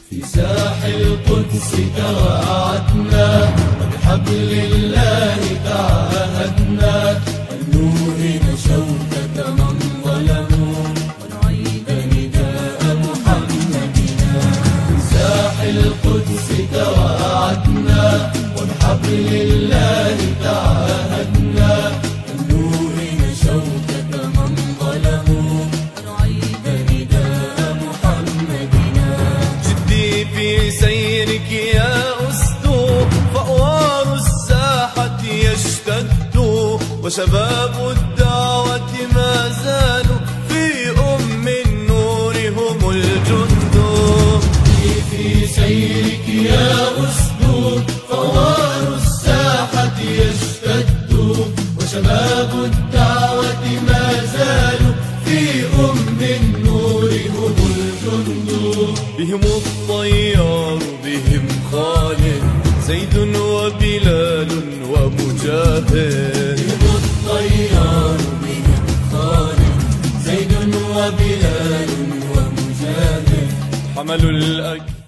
في ساح القدس توعدنا وبحبل الله تعاهدنا أن نوهن شوكة من ظلموا ونعيد نداء محمدنا. في ساح القدس توعدنا وبحبل الله تعاهدنا أن نوهن شوكة من ظلموا ونعيد نداء محمدنا. جدي في سيرك يا أسد فأوار الساحة يشتد وشباب الدعوة ما زالوا في أم النور هم الجند. في سيرك يا أسد فوار الساحة يشتد وشباب الدعوة ما زالوا في أم النور هم الجند. بهم الطيار بهم خالد زيد وبلال ومجاهد. بهم الطيار بهم خالد زيد وبلال ومجاهد. حملوا الأكل